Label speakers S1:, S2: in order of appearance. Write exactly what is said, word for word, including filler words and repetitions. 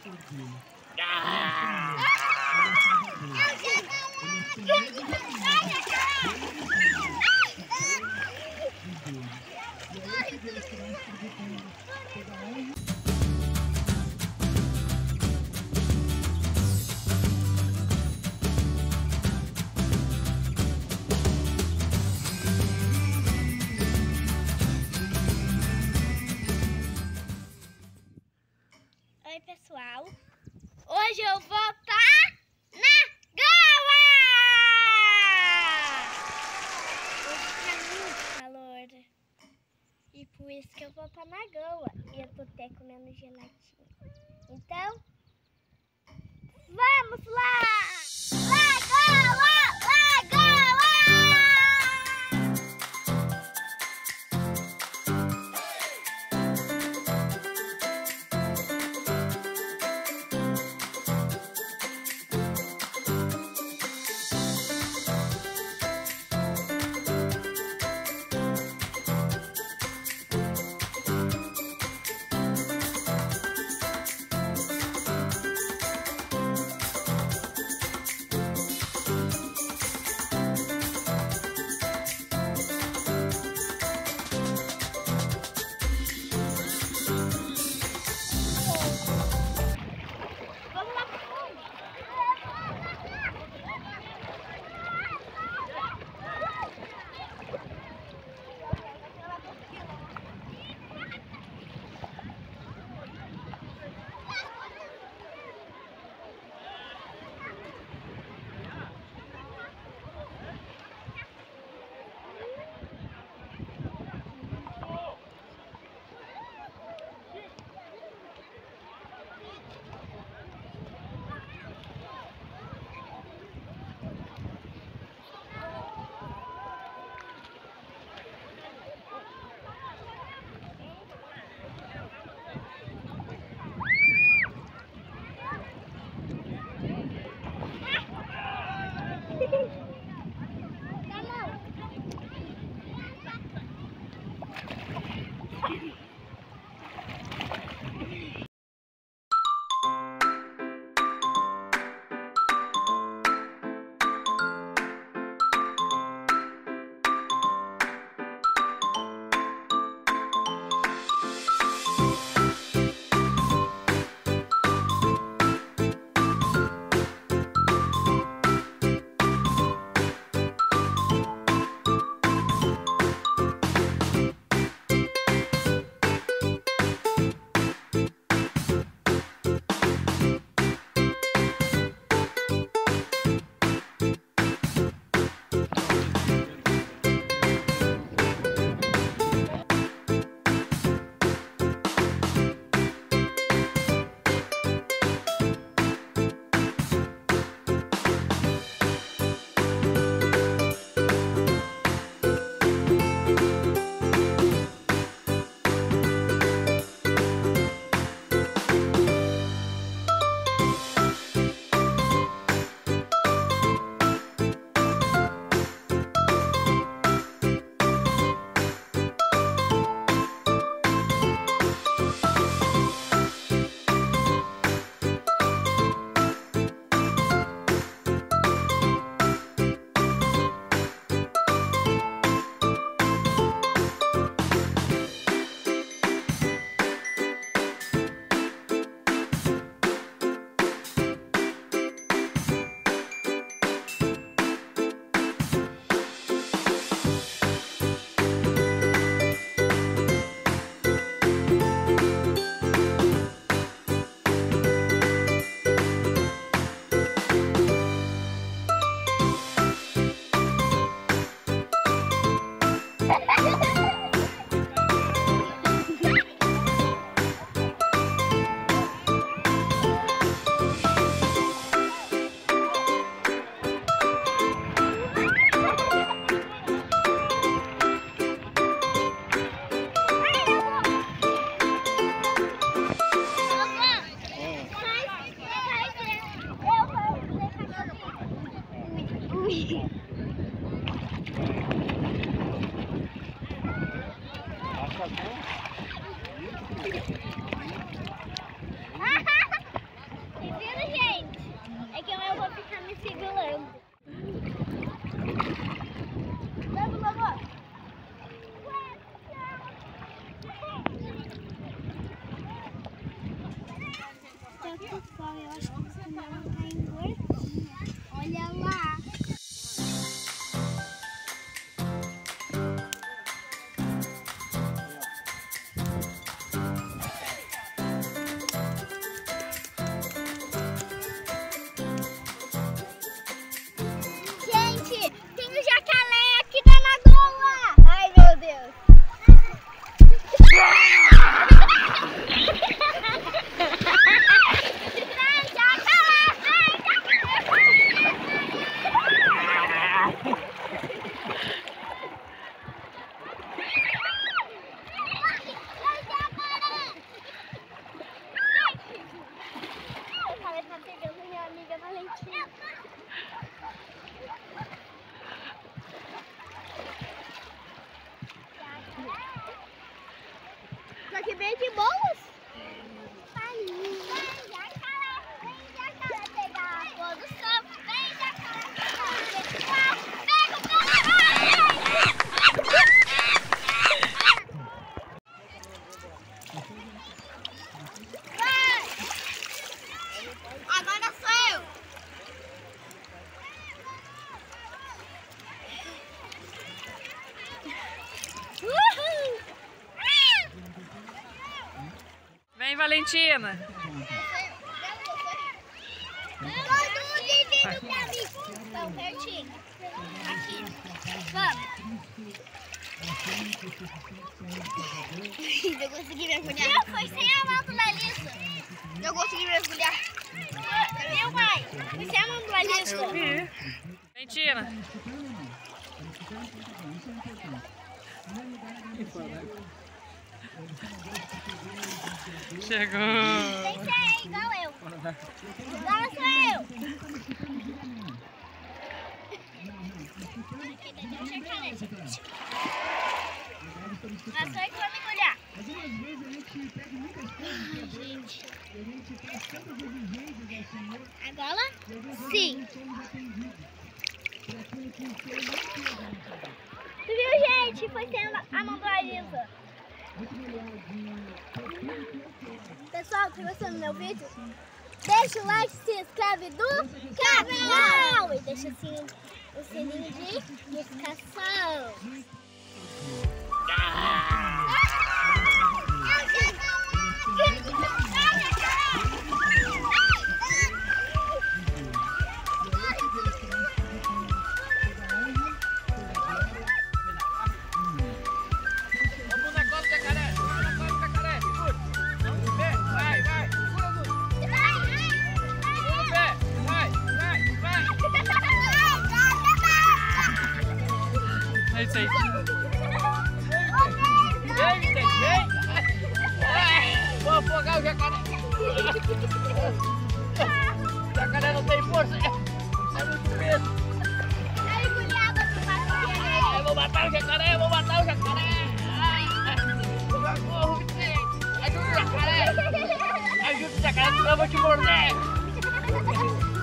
S1: Oi pessoal, hoje eu vou pra LAGOA! Hoje tá muito calor e por isso que eu vou pra LAGOA e eu tô até comendo gelatina. Então, vamos lá! LAGOA! pessoal, eu acho que o canal tá engordinha. Olha lá. Gente, tem o jacaré aqui da LAGOA. Ai, meu Deus. Só que bem de boas. Vem, jacaré, vem, jacaré, pegar a flor do sol. Vem, jacaré, pegar a flor do sol. Pega o pé. Vai! Agora sou eu.
S2: Vem, Valentina.
S1: Todo divino pra mim. Então, pertinho. Aqui. Vamos. Eu consegui mergulhar. Eu fui sem a mão do Lalissa. Eu consegui mergulhar. Meu pai, fui sem a mão do Lalissa.
S2: Eu vi. Valentina. Chegou.
S1: Tem que ser igual eu. Agora sou eu. Aqui dentro é o jacaré, gente. Mas só que vai mergulhar. Agora sim. Tu viu, gente? Foi sendo a mão do Alisa. Pessoal, tá gostando do meu vídeo? Deixa o like, se inscreve do canal e deixa assim o sininho de notificação.
S2: É isso aí.
S3: Vem, vem, vem! Vou afogar o jacaré! O jacaré não tem força! É muito peso! Eu vou matar o jacaré! Eu vou matar o jacaré! Socorro, Vicente! Ajuda o jacaré! Ajuda o jacaré, senão eu vou te morder!